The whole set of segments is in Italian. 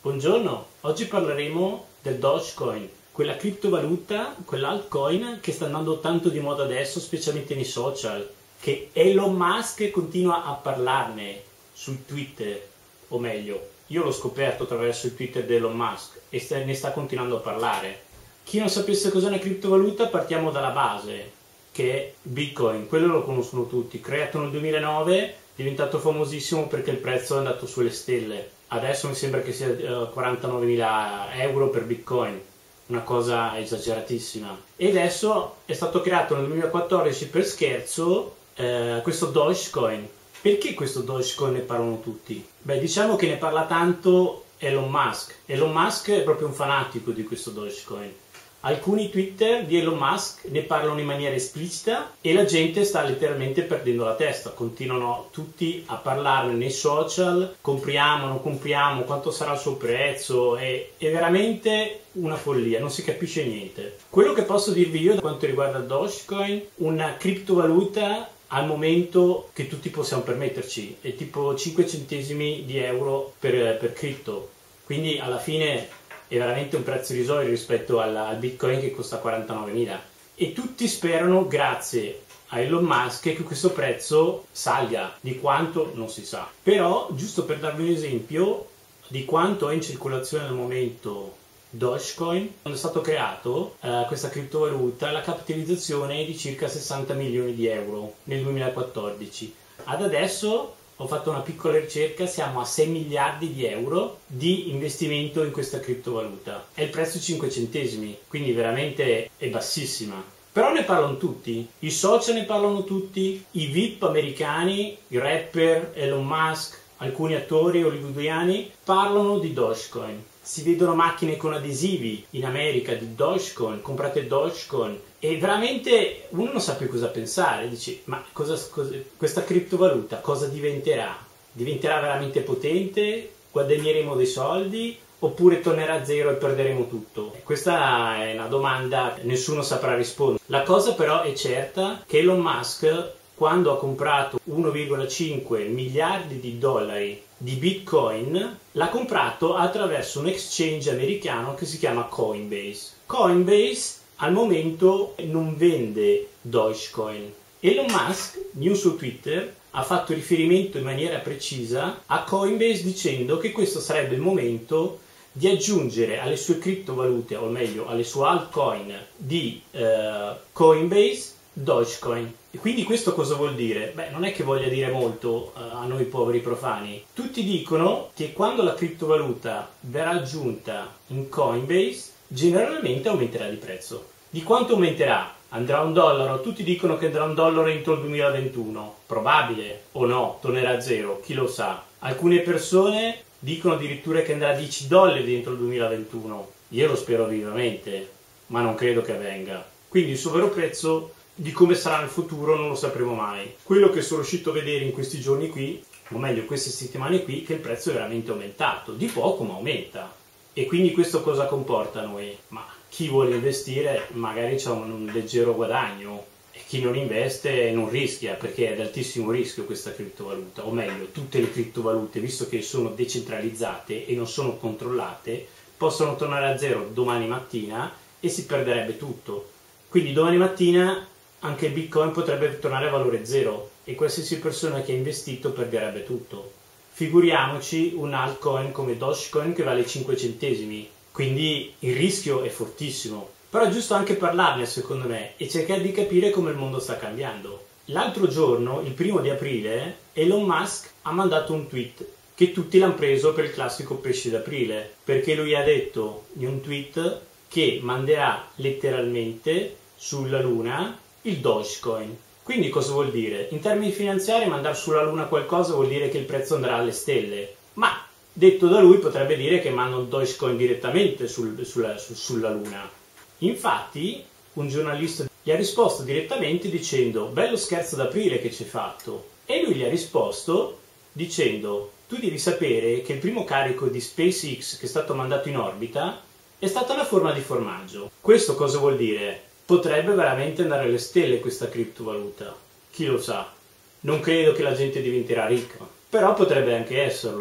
Buongiorno, oggi parleremo del Dogecoin, quella criptovaluta, quell'altcoin che sta andando tanto di moda adesso, specialmente nei social, che Elon Musk continua a parlarne su Twitter, o meglio, io l'ho scoperto attraverso il Twitter di Elon Musk e ne sta continuando a parlare. Chi non sapesse cos'è una criptovaluta, partiamo dalla base, che è Bitcoin, quello lo conoscono tutti, creato nel 2009, diventato famosissimo perché il prezzo è andato sulle stelle. Adesso mi sembra che sia 49.000 euro per Bitcoin, una cosa esageratissima. E adesso è stato creato nel 2014 per scherzo questo Dogecoin. Perché questo Dogecoin ne parlano tutti? Beh, diciamo che ne parla tanto Elon Musk. Elon Musk è proprio un fanatico di questo Dogecoin. Alcuni Twitter di Elon Musk ne parlano in maniera esplicita e la gente sta letteralmente perdendo la testa, continuano tutti a parlarne nei social, compriamo, non compriamo, quanto sarà il suo prezzo, è veramente una follia, non si capisce niente. Quello che posso dirvi io da quanto riguarda Dogecoin, una criptovaluta al momento che tutti possiamo permetterci, è tipo 5 centesimi di euro per cripto, quindi alla fine è veramente un prezzo irrisorio rispetto al Bitcoin che costa 49.000 e tutti sperano, grazie a Elon Musk, che questo prezzo salga. Di quanto non si sa, però giusto per darvi un esempio di quanto è in circolazione al momento Dogecoin, quando è stato creato questa criptovaluta, la capitalizzazione è di circa 60 milioni di euro nel 2014. Ad adesso ho fatto una piccola ricerca, siamo a 6 miliardi di euro di investimento in questa criptovaluta. È il prezzo 5 centesimi, quindi veramente è bassissima. Però ne parlano tutti, i social ne parlano tutti, i VIP americani, i rapper, Elon Musk, alcuni attori hollywoodiani parlano di Dogecoin. Si vedono macchine con adesivi in America di Dogecoin, comprate Dogecoin e veramente uno non sa più cosa pensare, dice ma questa criptovaluta cosa diventerà? Diventerà veramente potente? Guadagneremo dei soldi? Oppure tornerà a zero e perderemo tutto? Questa è una domanda che nessuno saprà rispondere. La cosa però è certa che Elon Musk, quando ha comprato 1,5 miliardi di dollari di Bitcoin, l'ha comprato attraverso un exchange americano che si chiama Coinbase. Coinbase al momento non vende Dogecoin. Elon Musk, su Twitter, ha fatto riferimento in maniera precisa a Coinbase dicendo che questo sarebbe il momento di aggiungere alle sue criptovalute, o meglio alle sue altcoin di Coinbase, Dogecoin. E quindi questo cosa vuol dire? Beh, non è che voglia dire molto a noi poveri profani. Tutti dicono che quando la criptovaluta verrà aggiunta in Coinbase, generalmente aumenterà di prezzo. Di quanto aumenterà? Andrà a $1? Tutti dicono che andrà a $1 entro il 2021. Probabile o no? Tornerà a zero? Chi lo sa? Alcune persone dicono addirittura che andrà a $10 entro il 2021. Io lo spero vivamente, ma non credo che avvenga. Quindi il suo vero prezzo, di come sarà nel futuro, non lo sapremo mai. Quello che sono riuscito a vedere in questi giorni qui, o meglio queste settimane qui, che il prezzo è veramente aumentato, di poco ma aumenta. E quindi questo cosa comporta a noi? Ma chi vuole investire magari c'ha un leggero guadagno e chi non investe non rischia, perché è ad altissimo rischio questa criptovaluta, o meglio tutte le criptovalute, visto che sono decentralizzate e non sono controllate, possono tornare a zero domani mattina e si perderebbe tutto. Quindi domani mattina anche il Bitcoin potrebbe tornare a valore zero e qualsiasi persona che ha investito perderebbe tutto. Figuriamoci un altcoin come Dogecoin che vale 5 centesimi, quindi il rischio è fortissimo. Però è giusto anche parlarne secondo me e cercare di capire come il mondo sta cambiando. L'altro giorno, il 1° aprile, Elon Musk ha mandato un tweet che tutti l'hanno preso per il classico pesce d'aprile, perché lui ha detto in un tweet che manderà letteralmente sulla Luna il Dogecoin. Quindi cosa vuol dire? In termini finanziari mandare sulla Luna qualcosa vuol dire che il prezzo andrà alle stelle, ma detto da lui potrebbe dire che manda un Dogecoin direttamente sulla Luna. Infatti un giornalista gli ha risposto direttamente dicendo bello scherzo d'aprile che ci hai fatto, e lui gli ha risposto dicendo tu devi sapere che il primo carico di SpaceX che è stato mandato in orbita è stata una forma di formaggio. Questo cosa vuol dire? Potrebbe veramente andare alle stelle questa criptovaluta, chi lo sa. Non credo che la gente diventerà ricca, però potrebbe anche esserlo.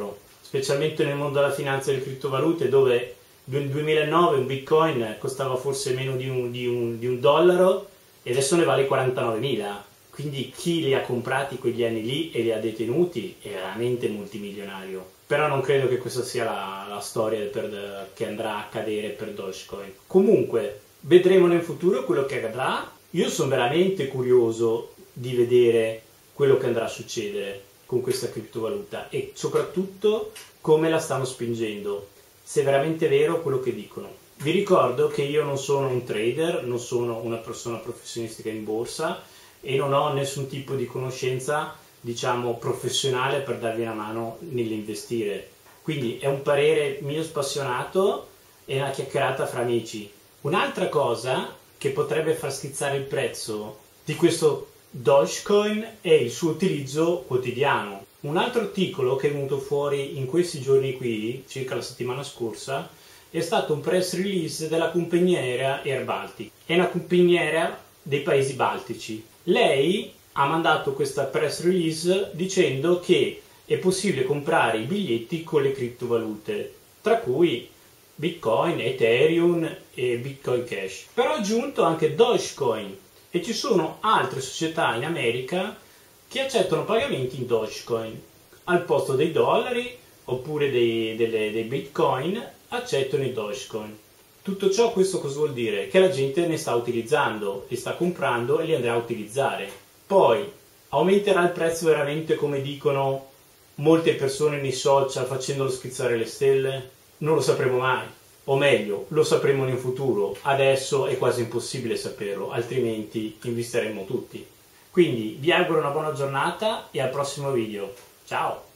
specialmente nel mondo della finanza e delle criptovalute, dove nel 2009 un bitcoin costava forse meno di un dollaro e adesso ne vale 49.000. Quindi chi li ha comprati quegli anni lì e li ha detenuti è veramente multimilionario. Però non credo che questa sia la storia che andrà a accadere per Dogecoin. Comunque, vedremo nel futuro quello che accadrà. Io sono veramente curioso di vedere quello che andrà a succedere con questa criptovaluta e soprattutto come la stanno spingendo, se è veramente vero quello che dicono. Vi ricordo che io non sono un trader, non sono una persona professionistica in borsa e non ho nessun tipo di conoscenza, diciamo, professionale per darvi una mano nell'investire. Quindi è un parere mio spassionato e una chiacchierata fra amici. Un'altra cosa che potrebbe far schizzare il prezzo di questo Dogecoin è il suo utilizzo quotidiano. Un altro articolo che è venuto fuori in questi giorni qui, circa la settimana scorsa, è stato un press release della compagnia aerea Air Baltic. È una compagnia aerea dei paesi baltici. Lei ha mandato questa press release dicendo che è possibile comprare i biglietti con le criptovalute, tra cui Bitcoin, Ethereum e Bitcoin Cash. Però ha aggiunto anche Dogecoin e ci sono altre società in America che accettano pagamenti in Dogecoin. Al posto dei dollari oppure dei Bitcoin accettano i Dogecoin. Tutto ciò, questo cosa vuol dire? Che la gente ne sta utilizzando, li sta comprando e li andrà a utilizzare. Poi aumenterà il prezzo veramente come dicono molte persone nei social facendolo schizzare le stelle? Non lo sapremo mai, o meglio, lo sapremo in futuro. Adesso è quasi impossibile saperlo, altrimenti investiremmo tutti. Quindi vi auguro una buona giornata e al prossimo video. Ciao!